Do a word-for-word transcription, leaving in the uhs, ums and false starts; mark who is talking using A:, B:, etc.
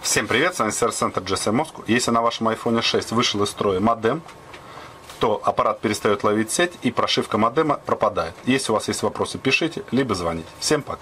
A: Всем привет, с вами сервис-центр джи эс эм Moscow. Если на вашем айфон шесть вышел из строя модем, то аппарат перестает ловить сеть и прошивка модема пропадает. Если у вас есть вопросы, пишите, либо звоните. Всем пока.